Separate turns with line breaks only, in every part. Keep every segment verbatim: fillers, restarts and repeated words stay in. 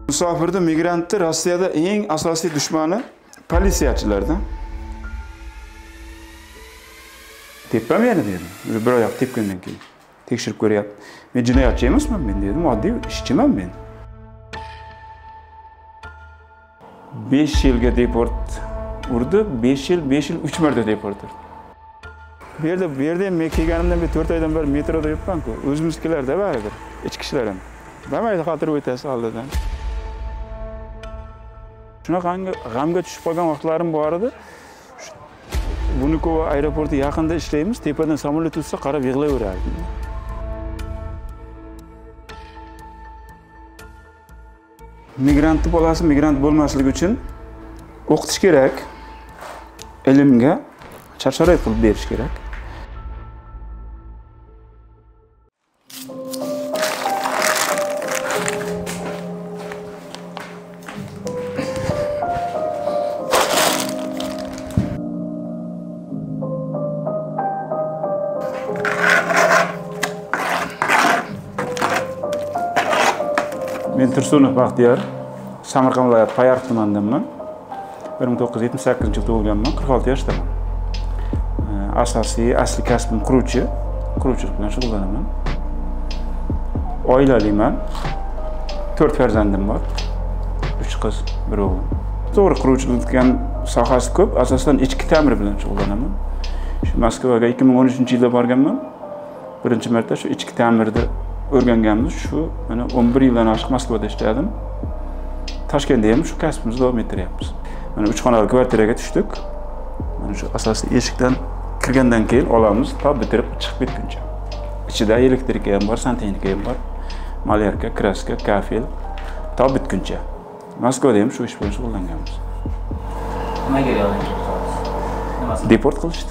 Musofirda migrantni Rossiyada eng asosiy dushmani politsiyachilardan. Tepam yana dedim. Bir oyoq tepgandan keyin tekshirib ko'ryapti. Men jinoyatchi emasman men dedim, oddiy ishchiman men. besh yilga deport urdi, besh yil, besh yil uch marta deport urdi. Bu yerda, bu yerda men kelganimdan beri to'rt oydan beri metroda yuribman-ku. O'zimizkilarda baribir, ichki ishlar ham. Bamayda xotir o'tasi oldidan. Shunaqa g'amga tushib qolgan vaqtlarim bor edi. Vnukovo aeroporti yaqinda ishlaymiz, tepadan samolyot o'tsa qarab yig'layverardim. Migrantni bolasi migrant bo'lmasligi uchun o'qitish kerak. Ilmga shart-sharoit qilib berish kerak. Men Tursunov Baxtiyor, Samarqand viloyati Payariq tumanidanman. bir ming to'qqiz yuz yetmish sakkizinchi yil tug'ilganman, qirq olti yoshdaman. Asosiy asli kasbim quruvchi, quruvchilik bilan shug'ullanaman. Oilaliman. to'rt farzandim bor. uch qiz, bir o'g'il. To'g'ri, quruvchilikning sohasi ko'p, asosan ichki ta'mir bilan shug'ullanaman. Shu Moskvaga ikki ming o'n uchinchi yilda borganman. Birinchi marta shu ichki ta'mirda o'rganganmiz. Shu mana o'n bir yildan oshiq Moskvada ishladim. Toshkentda ham shu kasbimizni davom ettiryapmiz. Mana uch xonali kvartiraga tushdik. Mana shu asosiy eshikdan kirgandan keyin olamiz, to bitirib chiqib ketguncha. Ichida elektrika ham bor, santexnika ham bor. Malyarka, kraska, kafel, to bitguncha. Moskvada ham shu ish bilan shug'ullanganmiz.
Nimaga yo'lingiz?
Deport qilishdi.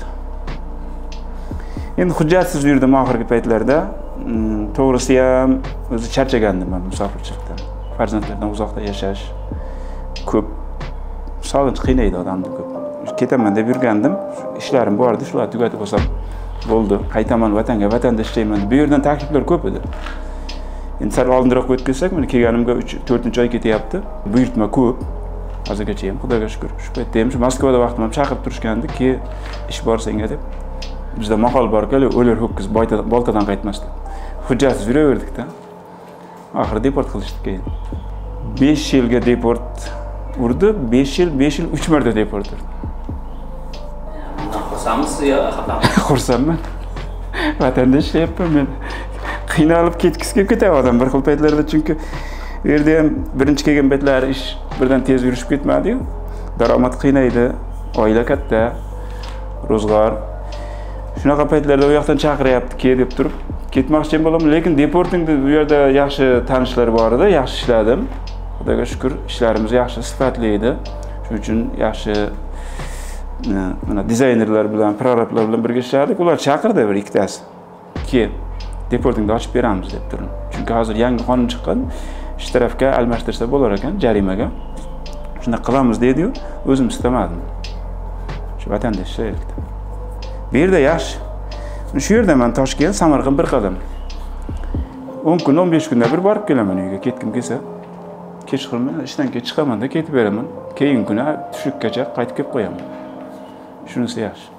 Endi hujjatsiz yurdim oxirgi paytlarda. To'g'risi ham o'zi charchagandim men musofirchilikdan. Farzandlardan uzoqda yashash ko'p sog'inch qiynaydi odamni ko'p. Ketaman deb yurgandim, ishlarim bor edi, shularni tugatib olsam bo'ldi. Qaytaman vatanga, vatanda ishlayman. Bu yerdan takliflar ko'p edi. Endi sal oldinroq o'tib kelsak, men kelganimga to'rtinchi oy ketyapti. Buyurtma ko'p. Hozirgacha ham Xudoga shukr. Shu paytda ham shu Moskvada vaqtim ham chaqirib turishgandi, "Ke, ish bor senga" deb. Bizda maqol bor-ku, o'lar ho'kiz boltadan qaytmas deb. Hujjatsiz yuraverdik-da. Oxiri deport qilishdi keyin. besh yilga deport urdi, besh yil, besh yil uch marta deport urdi.
Bundan xursandmisiz yo xafaman?
Xursandman. Vatanda ishlayapman men. Qiynalib ketgisi kelib ketadi odam bir xil paytlarda, chunki bu yerda ham birinchi kelgan paytlari ish birdan tez yurishib ketmadi-yu. Daromad qiynaydi, oila katta, ro'zg'or. Shunaqa paytlarda u yoqdan chaqiryapti, "Ke" deb turib ketmoqchi bo'laman, lekin deportingda bu yerda yaxshi tanishlar bor edi, yaxshi ishladim. Xudoga shukr, ishlarimiz yaxshi, sifatli edi. Shuning uchun yaxshi mana dizaynerlar bilan, prorablar bilan birga ishlardik. Ular chaqirdi bir ikkitasi. "Ke, deportingni ochib beramiz" deb turdim. Chunki hozir yangi qonun chiqqan, ish tarafga almashtirsa bo'lar ekan jarimaga. Shunda qilamiz dedi-yu, o'zim istamadim. Shu vatanda ishlayapti. Bu yerda yaxshi. Shu yerda men Toshkent, Samarqand bir qadam. o'n kun, o'n besh kunda bir borib kelaman uyga, ketkim kelsa. Kechqurun ishdan keyin chiqaman-da, ketib beraman. Keyingi kuni tushlikkacha qaytib kelib qo'yaman. Shunisi yaxshi.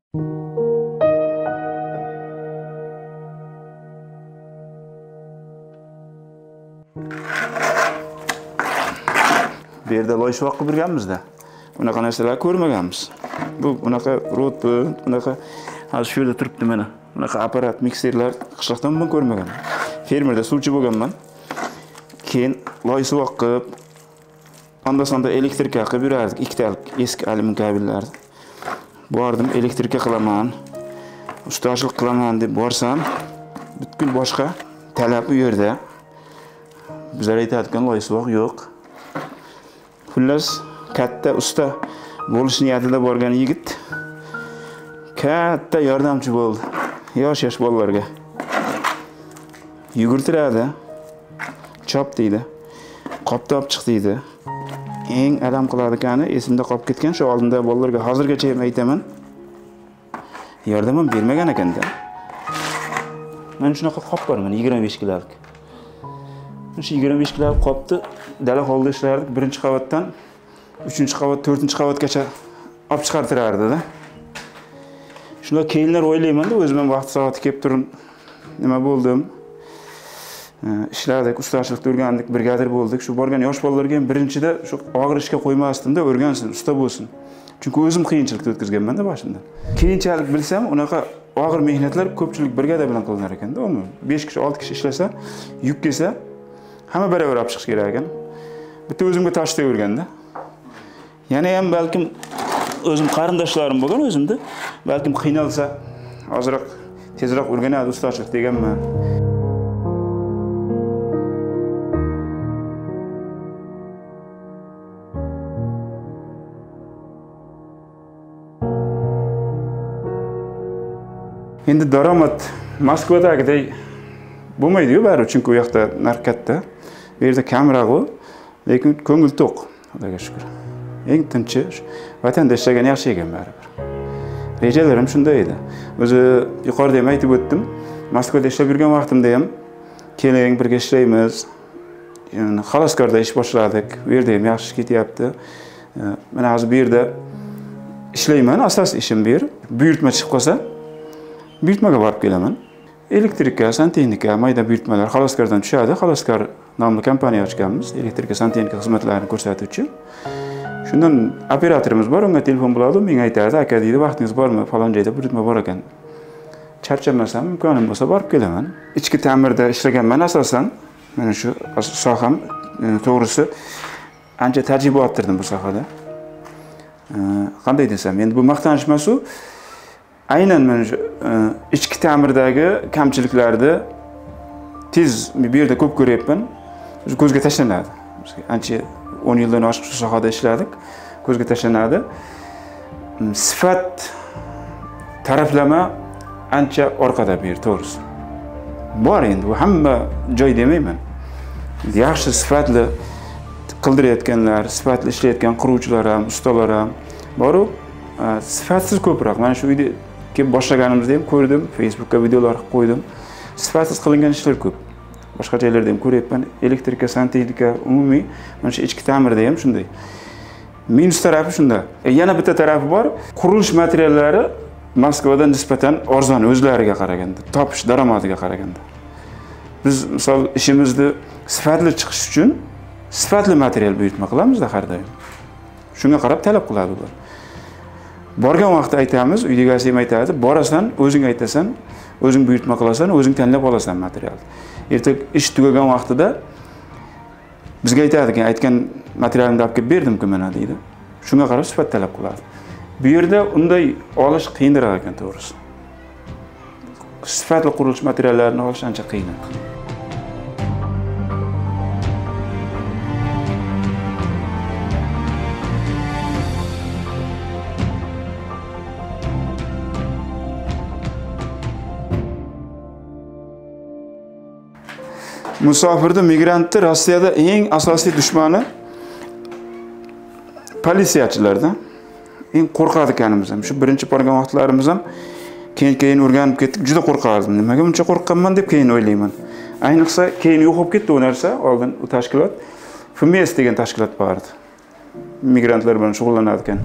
Bu yerda loyishvoq qilib yurganmiz-da. Bunaqa narsalar ko'rmaganmiz. Bu bunaqa rotbi, bunaqa hozir shu yerda turibdi mana. Bunaqa apparat, mikserlar qishloqdan men ko'rmaganman. Fermerda suvchi bo'lganman. Keyin loyishvoq qilib, onda-sonda elektrika qilib yurardik, ikkitalik eski alyumin kabellarni. Bordim, elektrika qilaman, ustachilik qilaman deb borsam, butkul boshqa talab u yerda. Bizlar aytadigan loyishvoq yo'q. Xullas, katta usta bo'lish niyatida borgan yigit katta yordamchi bo'ldi. Yosh-yosh bolalarga yugurtiradi, chop deydi, qopni olib chiq deydi. Eng alam qiladigani esimda qolib ketgan, shu oldinda bolalarga hozirgacha ham aytaman. Yordam ham bermagan ekanda. Men shunaqa qop bor, mana yigirma besh kilolik. Shu yigirma besh kilo qopni dala holda ishlardik. Birinchi qavatdan uchinchi qavat, to'rtinchi qavatgacha olib chiqartirardi-da. Shunda keyinlar o'ylayman-da, o'zim ham vaqt soati kelib turib, nima bo'ldim? Ishladik, ustachilikda o'rgandik, brigadir bo'ldik. Shu borgan yosh bolalarga ham birinchida shu og'ir ishga qo'ymasdim-da, o'rgansin, usta bo'lsin. Chunki o'zim qiyinchilikda o'tkazganman-da boshida. Keyinchalik bilsam, unaqa og'ir mehnatlar ko'pchilik brigada bilan qilinar ekan-da, uni besh kishi, olti kishi ishlasa, yuk kelsa, hamma baravar olib chiqish kerak ekan. Bitta o'zimga tashlayverganda. Yana ham balkim o'zim qarindoshlarim bo'lgan o'zimda, balkim qiynalsa, ozroq tezroq o'rganadi ustachilik deganman. Endi daromad Moskvadagiday bo'lmaydi-ku baribir, chunki u yoqda narx katta. Bu yerda kamroq-u, lekin ko'ngil to'q, Xudoga shukr. Eng tinchi vatanda ishlagan yaxshi ekan baribir. Rejalarim shunday edi. O'zi yuqorida ham aytib o'tdim. Moskvada ishlab yurgan vaqtimda ham keling birga ishlaymiz. Yani xaloskorda ish boshladik. Bu yerda ham yaxshi ketyapti. Mana hozir bu yerda ishlayman, asosiy ishim bu yer. Buyurtma chiqib qolsa, buyurtmaga borib kelaman. Elektrika, santexnika, mayda buyurtmalar xaloskordan tushadi. Xaloskor nomli kompaniya ochganmiz, elektrika, santexnika xizmatlarini ko'rsatuvchi. Shundan operatorimiz bor, unga telefon bo'ladi, menga aytadi, aka deydi, vaqtingiz bormi? Falon joyda buyurtma bor ekan. Charchamasam, imkonim bo'lsa borib kelaman. Ichki ta'mirda ishlaganman asosan. Mana shu soham to'g'risi ancha tajriba orttirdim bu sohada. Qanday desam, endi bu maqtanish emas-u. Aynan mana shu ichki ta'mirdagi kamchiliklarni tez bu yerda ko'p ko'ryapman. Ko'zga tashlanadi. Ancha o'n yildan oshiq shu sohada ishladik. Ko'zga tashlanadi. Sifat taraflama ancha orqada bu yer, to'g'risi. Bor endi, bu hamma joy demayman. Yaxshi sifatli qildirayotganlar, sifatli ishlayotgan quruvchilar ham, ustalar ham bor-u, sifatsiz ko'proq. Mana shu uyda kelib boshlaganimizda ham ko'rdim, Facebookka videolar qo'ydim. Sifatsiz qilingan ishlar ko'p. Boshqa joylarda ham ko'ryapman. Elektrika, santexnika, umumiy mana shu ichki ta'mirda ham shunday. Minus tarafi shunda. E, yana bitta tarafi bor. Qurilish materiallari Moskvada nisbatan arzon o'zlariga qaraganda, topish daromadiga qaraganda. Biz misol ishimizni sifatli chiqish uchun sifatli material buyurtma qilamiz-da har doim. Shunga qarab talab qiladi ular. Borgan vaqtda aytamiz, uyda egasi ham aytadi, borasan, o'zing aytasan, o'zing buyurtma qilasan, o'zing tanlab olasan materialni. Erta ish tugagan vaqtida bizga aytadi, aytgan materialimni olib kelib berdim-ku mana deydi. Shunga qarab sifat talab qiladi. Bu yerda unday olish qiyinroq ekan, to'g'risi. Sifatli qurilish materiallarini olish ancha qiyin. Musofirda migrantni Rossiyada eng asosiy dushmani politsiyachilardan. Eng qo'rqadi ekanimiz ham. Shu birinchi borgan vaqtlarimiz ham keyin-keyin o'rganib ketdik. Juda qo'rqardim. Nimaga buncha qo'rqqanman deb keyin o'ylayman. Ayniqsa keyin yo'q bo'lib ketdi u narsa. Oldin u tashkilot F M S degan tashkilot bor edi. Migrantlar bilan shug'ullanadi ekan.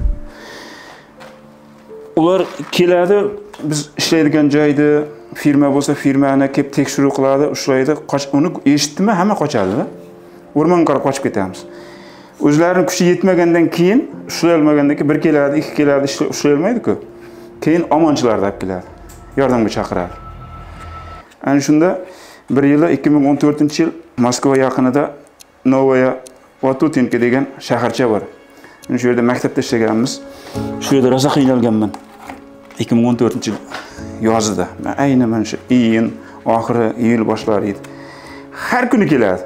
Ular keladi, biz ishlaydigan joyda firma bo'lsa, firmani kelib tekshiruv qiladi, ushlaydi, uni eshitdimi, hamma qochadi-da. O'rmonga qarab qochib ketamiz. O'zlarining kuchi yetmagandan keyin, ushlay olmagandan keyin bir keladi, ikki keladi, ushlay olmaydi-ku. Keyin omonchilarni olib keladi, yordamga chaqiradi. Ana shunda bir yili ikki ming o'n to'rtinchi yil Moskva yaqinida Novaya Vatutinka degan shaharcha bor. Mana shu yerda maktabda ishlaganmiz. Shu yerda rosa qiynalganman. ikki ming o'n to'rtinchi yil yozida. Men aynan mana shu iyun oxiri, iyul boshlari edi. Har kuni keladi.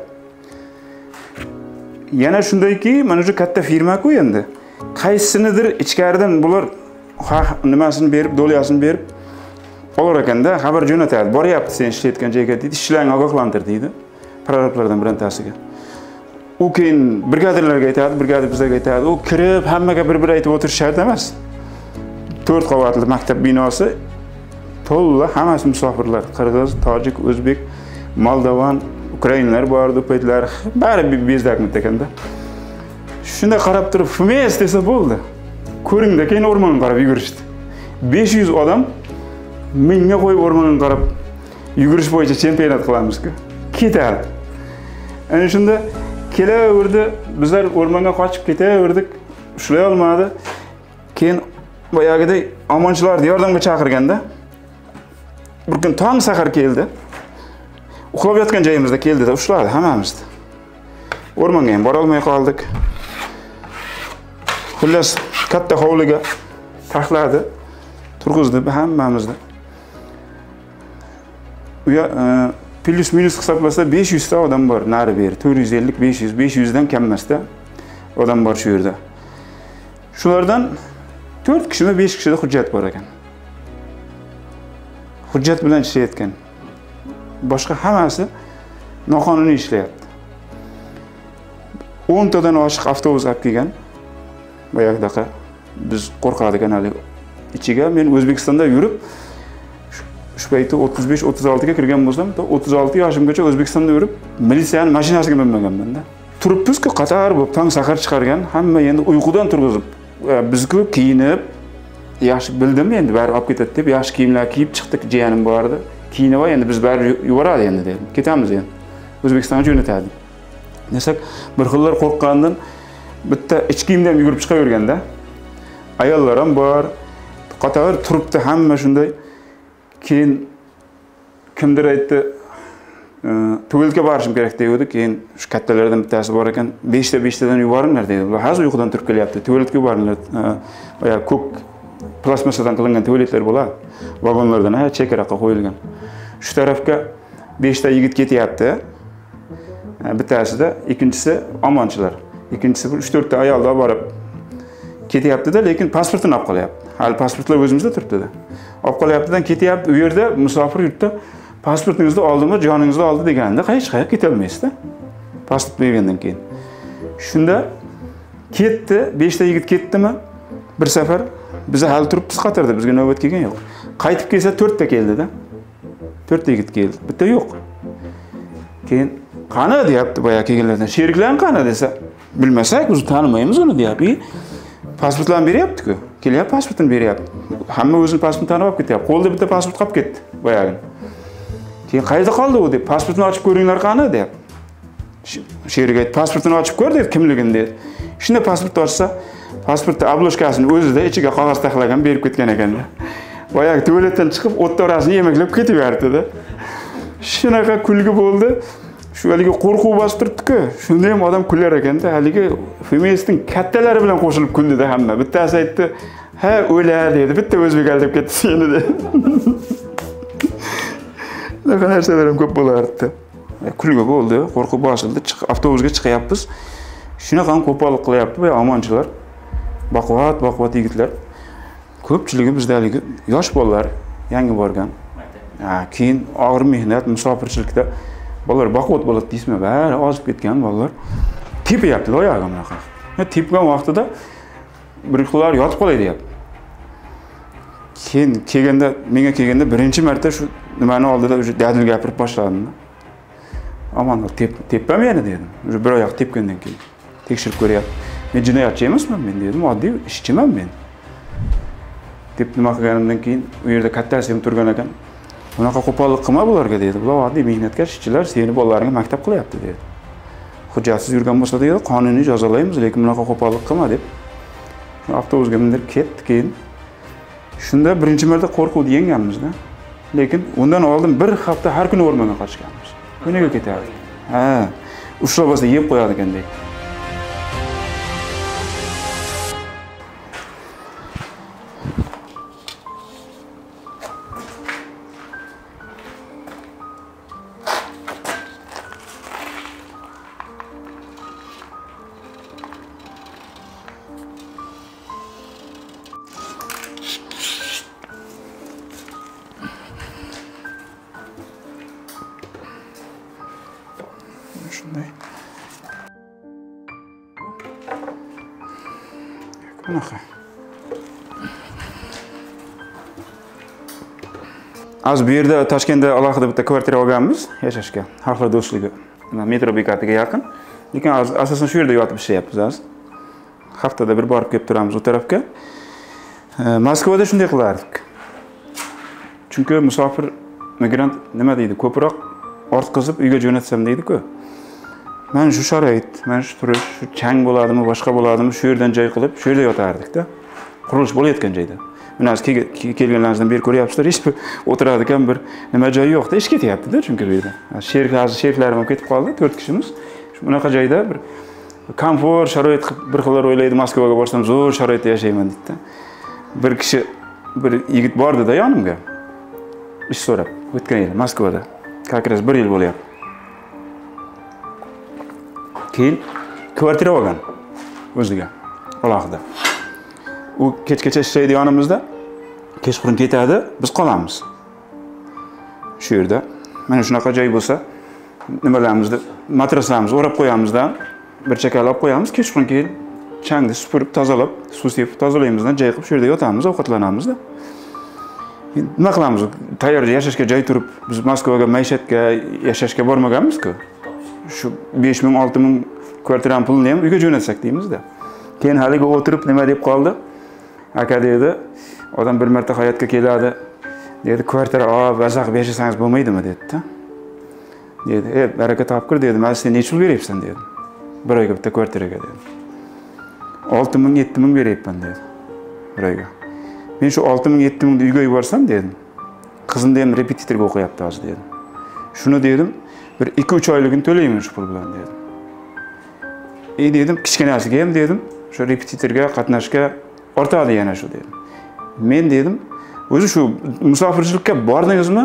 Yana shundayki, mana shu katta firma-ku endi. Qaysinidir ichkaridan bular nimasini berib, dolyasini berib olar ekanda, xabar jo'natadi. Boryapti sen ishlayotgan joyga deydi, ishchilarni ogohlantir deydi. Prorablardan birantasiga. U keyin brigadirlarga aytadi, brigadir bizga aytadi. U kirib hammaga bir-bir aytib o'tirish shart emas. to'rt qavatli maktab binosi to'la hammasi musofirlar. Qirg'iz, tojik, o'zbek, moldovan, Ukrainalar bordi, paytlar bari bir bezdakmit ekanda. Shunda qarab turib, "Fumes" desa bo'ldi. Ko'ringda keyin o'rmonga qarab yugurishdi. besh yuz odam mingga qo'yib o'rmonga qarab yugurish bo'yicha chempionat qilamiz-ku. Ketadi. Ana shunda kelaverdi, bizlar o'rmonga qochib ketaverdik, ushlay olmadi. Keyin boyagiday omonchilarni yordamga chaqirganda bir kun tong sahar keldi. Uxlab yotgan joyimizda keldi-da ushladi hammamizni. O'rmonga ham bora olmay qoldik. Xullas katta hovliga taxladi, turg'izdi hammamizni. U ya plus minus hisoblasa besh yuz ta odam bor, nari beri to'rt yuz ellik besh yuz, besh yuz dan kam emasda odam bor shu yerda. Shulardan to'rt kishimi besh kishida hujjat bor ekan. Hujjat bilan ishlayotgan. Boshqa hammasi noqonuniy ishlayapti. o'n tadan oshiq avtobus olib kelgan. Boyag'idaqa biz qo'rqadigan hali ichiga men O'zbekistonda yurib shu paytda o'ttiz besh o'ttiz olti ga kirgan bo'lsam, o'ttiz olti yoshimgacha O'zbekistonda yurib, militsiyaning mashinasiga minmaganman-da. Turibmiz-ku, qator bo'lib tong sahar chiqargan, hamma endi uyqudan turg'izib, biz-ku kiyinib, yaxshi bildim endi bari olib ketadi deb, yaxshi kiyimlar kiyib chiqdik, jiyanim bor edi. Kiyinib endi biz bari yuboradi endi dedim. Ketamiz endi. O'zbekistonga jo'natadi. Desak, bir xillar qo'rqqandan bitta ichki kiyimda ham yugurib chiqaverganda, ayollar ham bor, qator turibdi hamma shunday. Keyin kimdir aytdi, tuvaletga borishim kerak deydi. Keyin shu kattalardan bittasi bor ekan, besh ta besh tadan yuboringlar dedi. Ular hozir uyqudan turib kelyapti. Tuvaletga boringlar. Boya ko'k plastmassadan qilingan tuvaletlar bo'ladi. Vagonlardan ha chekaraqa qo'yilgan. Shu tarafga besh ta yigit ketyapti. Bittasida, ikkinchisi omonchilar. Ikkinchisi uch to'rt ta ayol da borib ketyapti-da, lekin pasportini olib qolyapti. Hali pasportlar o'zimizda turibdi-da. Olib qolyapti-dan ketyapti. U yerda musofir yurtda pasportingizni oldimmi, joningizni oldi deganda hech qayerga keta olmaysiz-da. Pasport bergandan keyin. Shunda ketdi, besh ta yigit ketdimi? Bir safar biz hali turibmiz qatorda, bizga navbat kelgan yo'q. Qaytib kelsa to'rt ta keldi-da. to'rt ta yigit keldi. Bitta yo'q. Keyin qani deyapti boya kelganlardan. Sheriklaring qani desa, bilmasak, biz tanimaymiz uni deyapti. Pasportlarni beryapti-ku. Kelyapti, pasportini beryapti. Hamma o'zining pasportini tanib olib ketyapti. Qo'lda bitta pasport qolib ketdi boyagini. Keyin qayerda qoldi u deb, pasportini ochib ko'ringlar qani deyapti. Sherik aytdi, pasportini ochib ko'r deb, kimligini dedi. Shunda pasportni ochsa, pasportning obloshkasini o'zida ichiga qog'oz taxlagan berib ketgan ekan-da. Boyagi tualetdan chiqib, o't orasini yemaklab ketib yurdi-da. Shunaqa kulgi bo'ldi. Shu haligi qo'rquv bosib turibdi-ku. Shunda ham odam kular ekan-da. Haligi Femesning kattalari bilan qo'shilib kuldi-da hamma. Bittasi aytdi, "Ha, o'lar" dedi. Bitta o'zbek aldab ketdi seni dedi. Bunaqa narsalar ham ko'p bo'lardi. Kulgi bo'ldi, qo'rquv bosildi, avtobusga chiqyapmiz. Shunaqa ham qo'pollik qilyapti bu omonchilar. Baquvvat, baquvvat yigitlar. Ko'pchiligi bizdaligi yosh bolalar, yangi borgan. Ha, keyin og'ir mehnat, musofirchilikda bolalar baquvvat bo'ladi deysizmi? Bari ozib ketgan bolalar tepayapti oyog'im bunaqa. Tepgan vaqtida bir xillar yotib qolay deyapti. Keyin kelganda, menga kelganda birinchi marta shu nimani oldida o'sha dadil gapirib boshladim. Aman, tep tepamani dedim. O'sha bir oyoq tepgandan keyin tekshirib ko'ryapti. Men jinoyatchi emasman men dedim, oddiy ishchiman men. Deb nima qilganimdan keyin u yerda kattasi ham turgan ekan. Bunaqa qo'pollik qilma bularga dedi. Bular oddiy mehnatkash ishchilar, seni bolalaringga maktab qilyapti dedi. Hujjatsiz yurgan bo'lsa dedi, qonuniy jazolaymiz, lekin bunaqa qo'pollik qilma deb. Avtobusga mindirib ketdi keyin. Shunda birinchi marta qo'rquvni yengganmiz-da. Lekin undan oldin bir hafta har kuni o'rmonga qochganmiz. Kuniga ketardi. Ha, ushlab olsa yeb qo'yadi ekandek. Shunday. Bunaqa. Az bu yerda Toshkentda alohida bitta kvartira olganmiz yashashga. Xalqlar do'stligi. Metro bekatiga yaqin. Lekin asosan shu yerda yotib ishlayapmiz az. Haftada bir borib kelib turamiz o tarafga. Moskvada shunday qilardik. Chunki musofir migrant nima deydi? Ko'proq ortqizib uyga jo'natsam deydi-ku. Men shu sharoit, men shu turish, shu chang bo'ladimi, boshqa bo'ladimi, shu yerdan joy qilib, shu yerda yotardik-da. Qurilish bo'layotgan joyda. Mana kelganlaringizdan beri ko'ryapsizlar, hech bir o'tiradigan bir nima joyi yo'q-da, ish ketyapti-da, chunki bu yerda. Sheriklar, sheriklarim ham ketib qoldi, to'rt kishimiz. Bunaqa joyda bir komfort, sharoit bir xillar o'ylaydi, Moskvaga borsam zo'r sharoitda yashayman deydi-da. Bir kishi bir yigit bordi-da yonimga. Ish so'rab, o'tgan yil Moskvada. Как раз bir yil bo'lyapti. Keyin kvartira olgan o'ziga, alohida. U kechgacha ishlaydi yonimizda. Kechqurun ketadi, biz qolamiz. Shu yerda. Mana shunaqa joy bo'lsa, nimalarimizni, matraslarimizni o'rab qo'yamizda, bir chakalab qo'yamiz, kechqurun keyin changni supurib, tozalab, suv sepib tozalaymizdan joy qilib shu yerda yotamiz, ovqatlanamizda. Nima qilamiz? Tayyor yashashga joy turib, biz Moskvaga maishatga yashashga bormaganmiz-ku. Shu besh ming olti ming kvartirani pulini ham uyga jo'natsak deymiz-da. Keyin haliga o'tirib nima deb qoldi? Aka dedi, odam bir marta hayotga keladi. Dedi, kvartira olib, bazaq yashasangiz bo'lmaydimi dedi-da. Dedi, "Ey, baraka topkir" dedi. "Men senga necha pul beryapsan" dedi. Bir oyga bitta kvartiraga dedi. olti ming yetti ming beryapman dedi. Bir oyga. Men shu olti ming yetti ming uyga yuborsam dedim. Qizimda ham repetitorga o'qiyapti hozir dedim. Shuni dedim, bir ikki uch oyligini to'layman shu pul bilan dedim. E dedim, kichkinasiga ham dedim, shu repetitorga qatnashga ortadi yana shu dedim. Men dedim, o'zi shu musofirchilikka bordingizmi?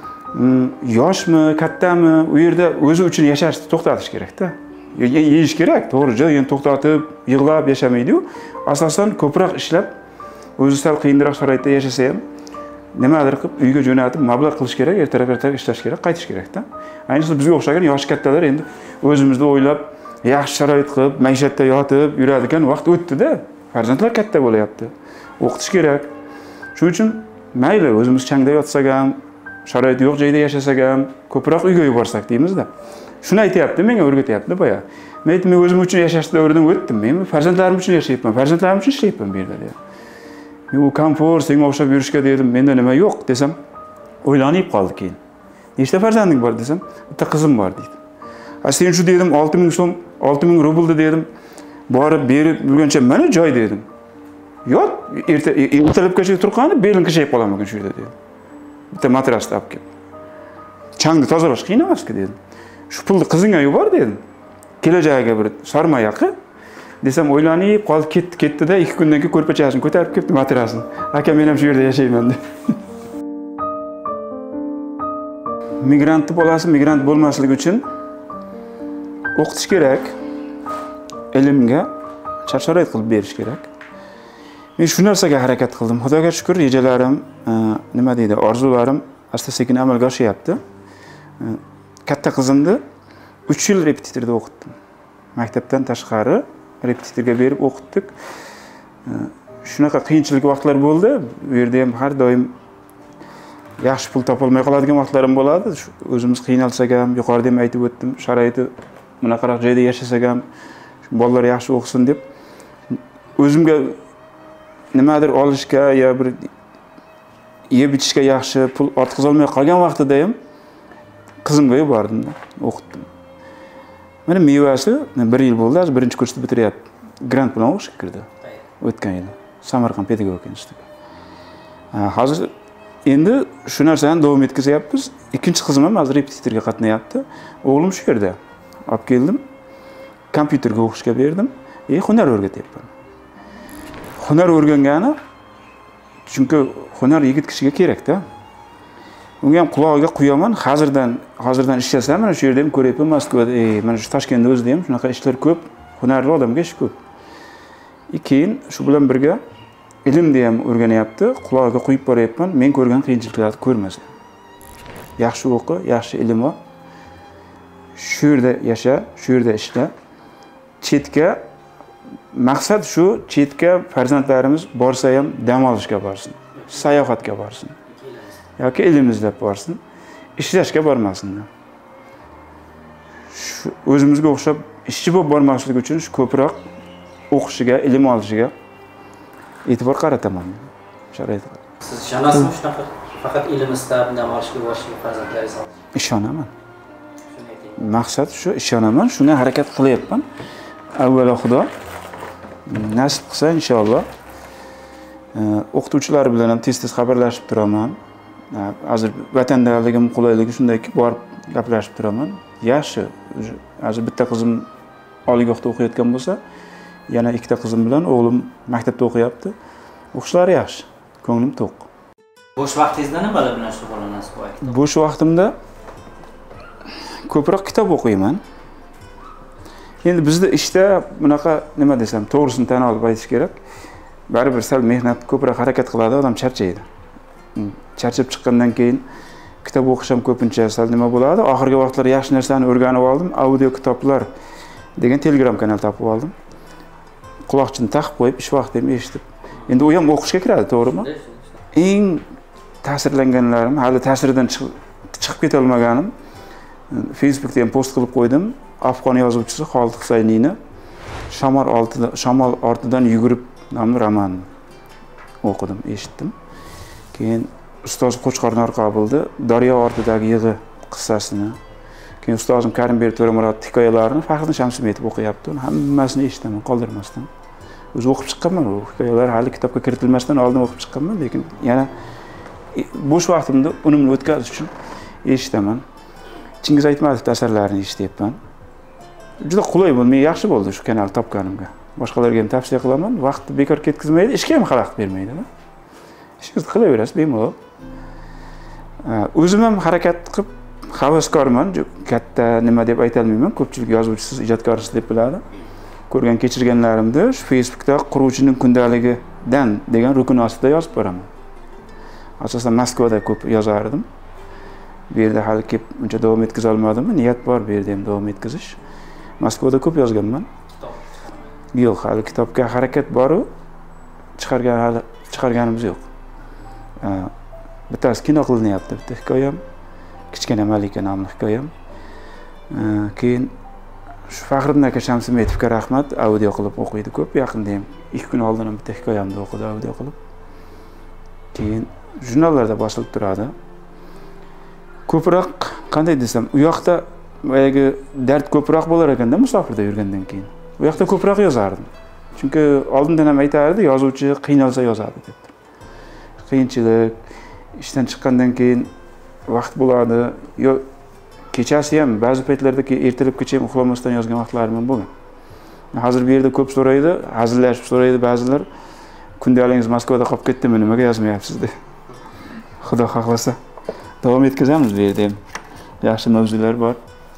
Yoshmi, kattami, u yerda o'zi uchun yashashni to'xtatish kerak-da. Yeyish kerak, to'g'ri, joyini to'xtatib, yig'lab yashamaydi-yu. Asosan ko'proq ishlab, o'zi sal qiyinroq sharoitda yashasa ham nimadir qilib uyga jo'natib mablag' qilish kerak, ertaroq-ertaroq ishlash kerak, qaytish kerak-da. Ayniqsa bizga o'xshagan yosh kattalar endi o'zimizni o'ylab, yaxshi sharoit qilib, maishatda yotib yuradigan vaqt o'tdi-da. Farzandlar katta bo'lyapti. O'qitish kerak. Shuning uchun mayli o'zimiz changda yotsak ham, sharoit yo'q joyda yashasak ham, ko'proq uyga yuborsak deymiz-da. Shuni aytayapti, menga o'rgatyapti boya. Men aytdim, men o'zim uchun yashashni o'rdan o'tdim. Men farzandlarim uchun yashayapman, farzandlarim uchun ishlayapman bu yerda dedi. Men u komfort, senga o'xshab yurishga dedim, menda nima yo'q desam, o'ylanib qoldi keyin. Nechta farzanding bor desam, bitta qizim bor dedi. A sen shu dedim, olti ming so'm, olti ming rublni dedim, borib berib yurgancha mana joy dedim. Yo'q, erta ertalabgacha turqani beling qishayib qolaman shu yerda dedim. Bitta matrasni olib kelib. Changni tozalash qiyin emas-ku dedim. Shu pulni qizingga yubor dedim. Kelajagiga bir sarmoya qil. Desam o'ylanib qolib ketdi, ketdi-da ikki kundan keyin ko'rpachasini ko'tarib kelibdi matrasini. Aka, men ham shu yerda yashayman deb. Migrantni bolasi migrant bo'lmasligi uchun o'qitish kerak. Ilmga shart-sharoit qilib berish kerak. Men shu narsaga harakat qildim. Xudoga shukr, rejalarim, nima deydi, orzularim asta-sekin amalga oshyapti. Katta qizimni uch yil repetitorda o'qitdim. Maktabdan tashqari repetitorga berib o'qitdik. Shunaqa qiyinchilik vaqtlar bo'ldi. Bu yerda ham har doim yaxshi pul topolmay qoladigan vaqtlarim bo'ladi. O'zimiz qiynalsak ham, yuqorida ham aytib o'tdim, sharoiti bunaqaroq joyda yashasak ham, bolalar yaxshi o'qisin deb o'zimga nimadir olishga yo bir yeb ichishga yaxshi pul ortqiza olmay qolgan vaqtida ham qizimga yubordim, o'qitdim. Mana mevasi bir yil bo'ldi, hozir birinchi kursni bitiryapti. Grant bilan o'qishga kirdi. O'tgan yil Samarqand pedagogika institutiga. Hozir endi shu narsani davom etkazyapmiz. Ikkinchi qizim ham hozir repetitorga qatnayapti. O'g'lim shu yerda. Olib keldim. Kompyuterga o'qishga berdim. E, hunar o'rgatyapman. Hunar o'rgangani, chunki hunar yigit kishiga kerak-da. Unga ham qulog'iga quyaman, hozirdan, hozirdan ishlasam, mana shu yerda ham ko'ryapman, Moskvada, e, mana shu Toshkentda o'zida ham shunaqa ishlar ko'p, hunarli odamga ish ko'p. Keyin shu bilan birga ilmni ham o'rganyapti, qulog'iga quyib boryapman, men ko'rgan qiyinchiliklarni ko'rmasa. Yaxshi o'qi, yaxshi ilm ol. Shu yerda yasha, shu yerda ishla. Chetga maqsad shu, chetga farzandlarimiz borsa ham dam olishga borsin, sayohatga borsin. yoki ilm izlab borsin, ishlashga bormasin. Shu o'zimizga o'xshab ishchi bo'lib bormaslik uchun shu ko'proq o'qishiga, ilm olishiga e'tibor qarataman. Sharoit.
Siz ishonasizmi shunaqa faqat ilm istab, dam olishga borishiga farzandlaringiz?
Ishonaman. Maqsad shu, ishonaman, shunga harakat qilyapman. Avvalo Xudo nasib qilsa inshaalloh o'qituvchilar bilan ham tez-tez xabarlashib turaman. Hozir vatandaligim qulayligi shundayki, borib gaplashib turaman. Yaxshi, hozir bitta qizim oliygohda o'qiyotgan bo'lsa, yana ikkita qizim bilan o'g'lim maktabda o'qiyapti. O'qishlari yaxshi, ko'nglim to'q.
Bo'sh vaqtingizda nimalar bilan shug'ullanasiz bu vaqtda?
Bo'sh vaqtimda ko'proq kitob o'qiyman. Endi bizda ishda bunaqa nima desam, to'g'risini tan olib aytish kerak. Baribir sal mehnat ko'proq harakat qiladi, odam charchaydi. Charchab chiqqandan keyin kitob o'qish ham ko'pincha sal nima bo'ladi. Oxirgi vaqtlarda yaxshi narsani o'rganib oldim. Audio kitoblar degan Telegram kanal topib oldim. Quloqchini taqib qo'yib, ish vaqtida eshitib. Endi u ham o'qishga kiradi, to'g'rimi? Eng ta'sirlanganlarim, hali ta'siridan chiqib keta olmaganim, Facebookda ham post qilib qo'ydim. Afg'on yozuvchisi Xolid Husayniyni Shamol ortida, Shamol ortidan yugurib nomli romanni o'qidim, eshitdim. Keyin ustoz Qo'chqor Norqobilni Daryo ortidagi yig'i qissasini, keyin ustozim Karimbek To'ramurod hikoyalarini Faxriddin Shamsimetov o'qiyapti. Hammasini eshitaman, qoldirmasdan. O'zi o'qib chiqqanman, u hikoyalar hali kitobga kiritilmasdan oldin o'qib chiqqanman, lekin yana bo'sh vaqtimda unimni o'tkazish uchun eshitaman. Chingiz Aytmatovning asarlarini eshityapman. Juda qulay bo'ldi, men yaxshi bo'ldi shu kanal topganimga. Boshqalarga ham tavsiya qilaman. Vaqtni bekor ketkazmaydi, ishga ham xalaqit bermaydi. Ishingizni qilaverasiz bemalol. O'zim ham harakat qilib havaskorman. Katta nima deb ayta olmayman. Ko'pchilik yozuvchisiz, ijodkorsiz deb biladi. Ko'rgan kechirganlarimni shu Facebookda quruvchining kundaligidan degan rukun ostida yozib boraman. Asosan Moskvada ko'p yozardim. Bu yerda hali kelib uncha davom etkiza olmadim. Niyat bor bu yerda ham davom etkizish. Moskvada ko'p yozganman. Yo'q, hali kitobga harakat bor-u, chiqargan hali chiqarganimiz yo'q. Bittasi kino qilinyapti, bitta hikoyam, Kichkina Malika nomli hikoyam. Keyin shu Faxriddin aka Shamsimetovga rahmat, audio qilib o'qiydi ko'p. Yaqinda ham ikki kun oldin ham bitta hikoyamni o'qidi audio qilib. Keyin jurnallarda bosilib turadi. Ko'proq qanday desam, u yoqda boyagi dard ko'proq bo'lar ekanda musofirda yurgandan keyin. U yoqda ko'proq yozardim. Chunki oldindan ham aytardi, yozuvchi qiynalsa yozadi deb. Qiyinchilik, ishdan chiqqandan keyin vaqt bo'ladi. Yo kechasi ham ba'zi paytlarda ertalabgacha ham uxlamasdan yozgan vaqtlarim ham bo'lgan. Hozir bu yerda ko'p so'raydi, hazillashib so'raydi ba'zilar. Kundaligingiz Moskvada qolib ketdimi, nimaga yozmayapsiz deb. Xudo xohlasa davom etkazamiz bu yerda ham. Yaxshi mavzular bor.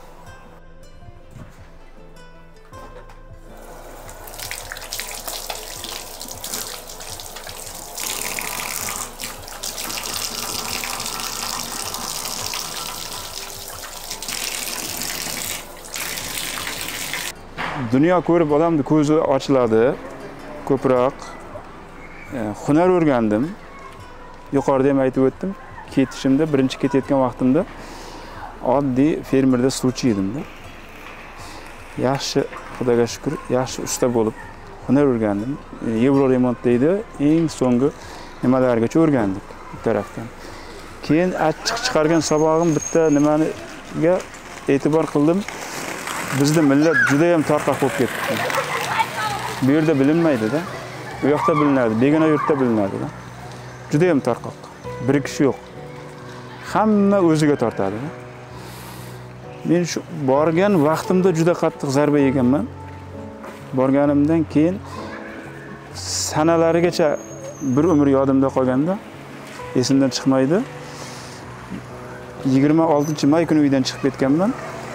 Dunyo ko'rib odamning ko'zi ochiladi. Ko'proq hunar o'rgandim. Yuqorida ham aytib o'tdim. Ketishimda, birinchi ketayotgan vaqtimda oddiy fermerda suvchi edim-da. Yaxshi, Xudoga shukr, yaxshi usta bo'lib hunar o'rgandim. Yevro remont deydi, eng so'nggi nimalargacha o'rgandik bu tarafdan. Keyin achchiq chiqargan sabog'im bitta nimaga e'tibor qildim. Bizda millat juda ham tarqoq bo'lib ketdi. Bu yerda bilinmaydi-da. Bu yoqda bilinadi, begona yurtda bilinadi-da. Juda ham tarqoq. Bir kishi yo'q. Hamma o'ziga tortadi. Men shu borgan vaqtimda juda qattiq zarba yeganman. Borganimdan keyin sanalarigacha bir umr yodimda qolganda, esimdan chiqmaydi. yigirma oltinchi may kuni uydan chiqib ketganman.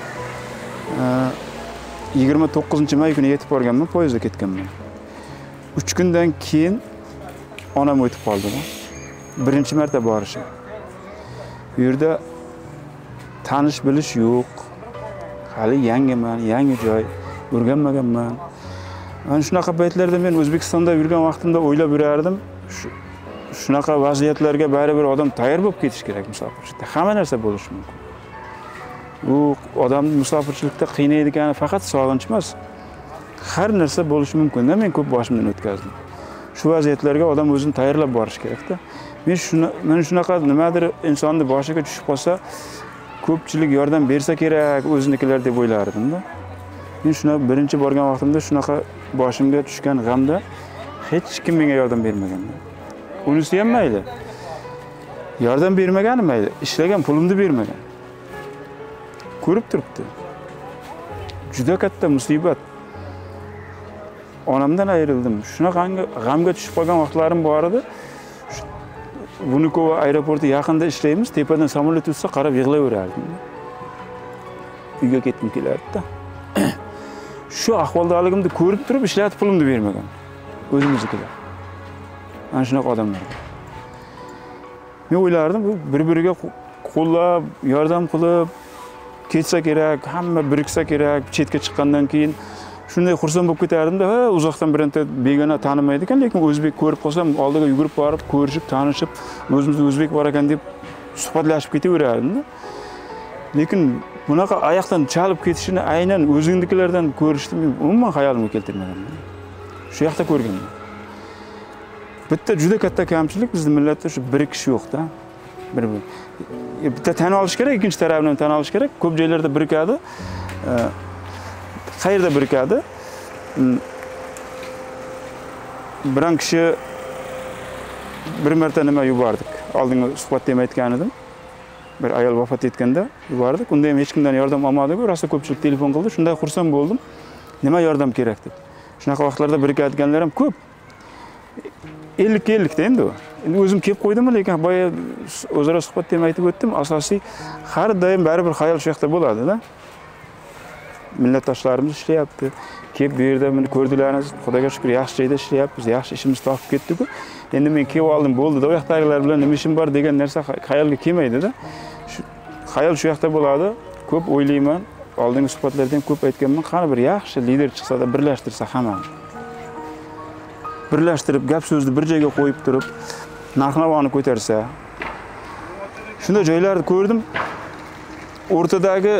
yigirma to'qqizinchi may kuni yetib borganman, poyezdda ketganman. uch kundan keyin onam o'tib qoldi. Birinchi marta borishim. Bu yerda tanish bilish yo'q. Hali yangiman, yangi joy, o'rganmaganman. Ana shunaqa paytlarda men O'zbekistonda yurgan vaqtimda o'ylab yurardim, shu shunaqa vaziyatlarga baribir odam tayyor bo'lib ketish kerak musofirchilikda. Hamma narsa bo'lishi mumkin. Bu odamni musofirchilikda qiynaydigani faqat sog'inch emas. Har narsa bo'lishi mumkin-da, men ko'p boshimdan o'tkazdim. Shu vaziyatlarga odam o'zini tayyorlab borish kerak-da. Men shuni men shunaqa nimadir insonni boshiga tushib qolsa, ko'pchilik yordam bersa kerak o'zinikilar deb o'ylardim-da. Men shuna birinchi borgan vaqtimda shunaqa boshimga tushgan g'amda hech kim menga yordam bermagan. Unisi ham mayli. Yordam bermagani mayli, ishlagan pulimni bermagan. Ko'rib turibdi. Juda katta musibat. Onamdan ayrildim. Shunaqa g'amga tushib qolgan vaqtlarim bor edi. Vnukovo aeroporti yaqinda ishlaymiz, tepadan samolyot o'tsa qarab yig'layverardim. Uyga ketdim kelardi-da. Shu ahvoldaligimni ko'rib turib ishlatib pulimni bermagan. O'zimiznikilar. Mana shunaqa odamlar. Men o'ylardim, bu bir-biriga qo'llab, yordam qilib ketsa kerak, hamma biriksa kerak, chetga chiqqandan keyin shunday xursand bo'lib ketardim-da, ha, uzoqdan bironta begona tanimaydi ekan, lekin o'zbek ko'rib qolsam, oldiga yugurib borib, ko'rishib, tanishib, o'zimizda o'zbek bor ekan deb suhbatlashib ketaverardim-da. Lekin bunaqa oyoqdan chalib ketishini aynan o'zingnikilardan ko'rishni men umuman xayolimga keltirmaganman. Shu yoqda ko'rganman. Bitta juda katta kamchilik bizning millatda shu birikish yo'q-da. Bir bitta tan olish kerak, ikkinchi tarafdan tan olish kerak. Ko'p joylarda birikadi. Qayerda birikadi? Biron kishi bir marta nima yubordik. Oldingi suhbatda ham aytgan edim. Bir ayol vafot etganda yubordik. Unda ham hech kimdan yordam olmadik. Rosa ko'pchilik telefon qildi. Shunday xursand bo'ldim. Nima yordam kerak deb. Shunaqa vaqtlarda birikadiganlar ham ko'p. ellik ellik da endi u. Endi o'zim kelib qo'ydimmi, lekin boya o'zaro suhbatda ham aytib o'tdim. Asosiy har doim baribir xayol shu yoqda bo'ladi-da. Millatdoshlarimiz ishlayapti. Kelib bu yerda meni ko'rdilaringiz, Xudoga shukr, yaxshi joyda ishlayapmiz, yaxshi ishimiz topib ketdik-ku. Endi men kelib oldim, bo'ldi-da, u yoqdagilar bilan nima ishim bor degan narsa xayolga kelmaydi-da. Shu xayol shu yoqda bo'ladi. Ko'p o'ylayman, oldingi suhbatlarda ham ko'p aytganman, qani bir yaxshi lider chiqsa-da birlashtirsa hammani. Birlashtirib, gap so'zni bir joyga qo'yib turib, narx-navoni ko'tarsa. Shunday joylarni ko'rdim. O'rtadagi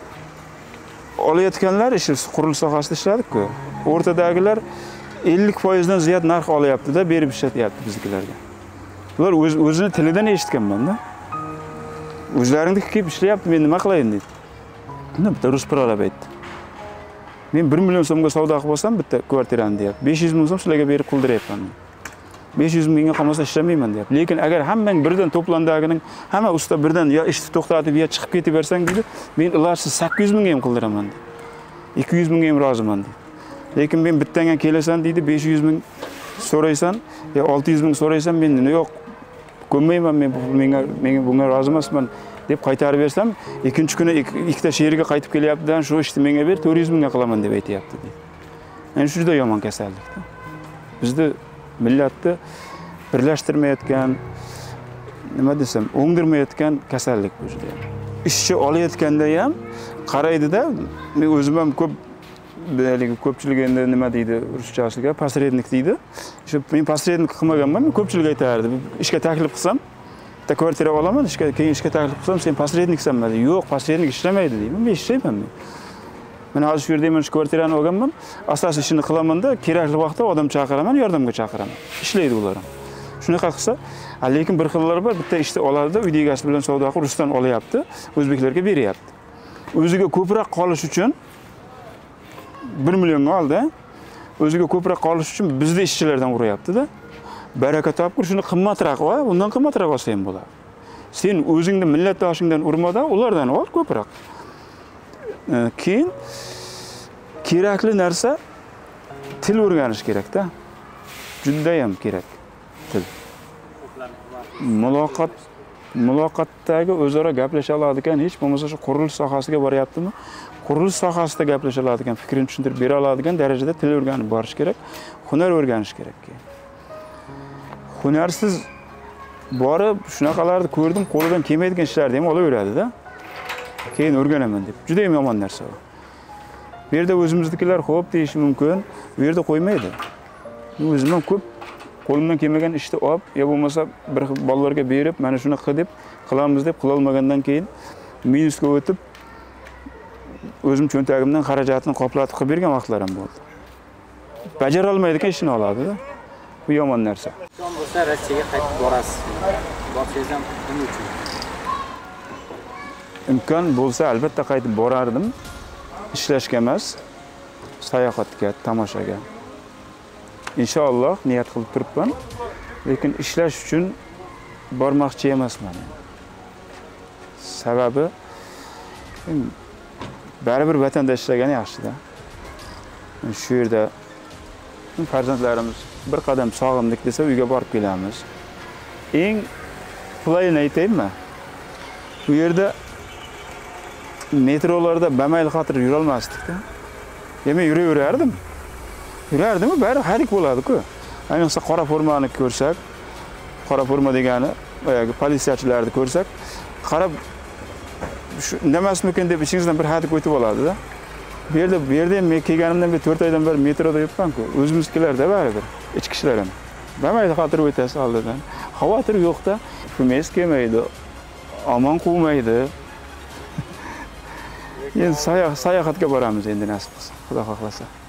olayotganlar ish qurilish sohasida ishladik-ku. O'rtadagilar ellik foiz dan ziyod narx olyapti-da, berib ishlatyapti biznikilarga. Ular o'z o'zini tilidan eshitganman-da. O'zlaringni kelib ishlayapti, men nima qilayin dedi. Buni bitta rus prolab aytdi. Men bir million so'mga savdo qilib olsam bitta kvartirani deyapti. besh yuz ming so'm sizlarga berib qildiryapman. besh yuz mingga qolmasa ishlamayman deyapti. Lekin agar hammang birdan to'plandagining hamma usta birdan yo ishni to'xtatib yo chiqib ketaversang dedi, men ilojsiz sakkiz yuz mingga ham qildiraman dedi. ikki yuz mingga ham roziman dedi. Lekin men bittanga kelasan dedi, besh yuz ming so'raysan, yo olti yuz ming so'raysan, men yo'q, ko'nmayman, men menga menga bunga rozi emasman deb qaytarib bersam, ikkinchi kuni ikkita sherga qaytib kelyaptidan shu ishni menga ber, to'rt yuz mingga qilaman deb aytayapti dedi. Ya'ni shu juda yomon kasallikda. Bizda millatni birlashtirmayotgan, nima desam, o'ngdirmayotgan kasallik bu juda. Ishchi olayotganda ham qaraydi-da, men o'zim ham ko'p bilalik ko'pchilik endi nima deydi, ruschasiga posrednik deydi. Shu men posrednik qilmaganman, men ko'pchilik aytardi. Ishga taklif qilsam, bitta kvartira olaman, ishga keyin ishga taklif qilsam, sen posredniksanmi dedi. Yo'q, posrednik ishlamaydi deyman. Men ishlayman men. Men hozir shu yerda men shu kvartirani olganman, asosiy ishini qilaman-da, kerakli vaqtda odam chaqiraman, yordamga chaqiraman. Ishlaydi ular ham. Shunaqa qilsa, lekin bir xillari bor, bitta ishni oladi-da, uyda egasi bilan savdo qilib Rusdan olyapti, o'zbeklarga beryapti. O'ziga ko'proq qolish uchun bir millionga oldi. O'ziga ko'proq qolish uchun bizda ishchilardan uryapti-da. Baraka topib, shuni qimmatroq va undan qimmatroq olsa ham bo'ladi. Sen o'zingni millatdoshingdan urmada, ulardan ol ko'proq. Keyin kerakli narsa til o'rganish kerak-da. Juda ham kerak til. Muloqot muloqotdagi o'zaro gaplasha oladigan, hech bo'lmasa shu qurilish sohasiga boryaptimi? Qurilish sohasida gaplasha oladigan, fikrini tushuntirib bera oladigan darajada til o'rganib borish kerak, hunar o'rganish kerak. Hunarsiz borib shunaqalarni ko'rdim, qo'lidan kelmaydigan ishlarni ham olaveradi-da. Keyin o'rganaman deb. Juda ham yomon narsa bu. Bu yerda o'zimiznikilar xo'p deyishi mumkin, bu yerda qo'ymaydi. O'zim ham ko'p qo'limdan kelmagan ishni olib, yo bo'lmasa bir bolalarga berib, mana shuni qil deb, qilamiz deb qila olmagandan keyin minusga o'tib, o'zim cho'ntagimdan xarajatini qoplatib qilib bergan vaqtlar ham bo'ldi. Bajara olmaydigan ishni oladi-da. Bu yomon narsa.
Imkon bo'lsa Rossiyaga qaytib borasiz. Borsangiz ham nima uchun?
Imkon bo'lsa albatta qaytib borardim. Ishlashga emas, sayohatga, tomoshaga. Inshaalloh niyat qilib turibman, lekin ishlash uchun bormoqchi emasman. Sababi baribir vatanda ishlagani yaxshi-da. Shu yerda farzandlarimiz bir qadam sog'imlik desa uyga borib kelamiz. Eng qulayini aytaymi? Bu yerda metrolarda bamayli xotir yura olmasdik-da. Demak, yuraverardim. Yurardimi? Bari harik bo'ladi-ku. Ayniqsa qora formani ko'rsak, qora forma degani, boyagi politsiyachilarni ko'rsak, qarab shu indamasmikin deb ichingizdan bir hadik o'tib oladi-da. Bu yerda, bu yerda men kelganimdan beri to'rt oydan beri metroda yuribman-ku. O'zimizkilarda baribir, ichki ishlar ham. Bamayli xotir o'tasiz oldidan. Xavotir yo'q-da, kumes kelmaydi, omon quvmaydi. Endi sayohatga boramiz endi nasib qilsa, Xudo xohlasa.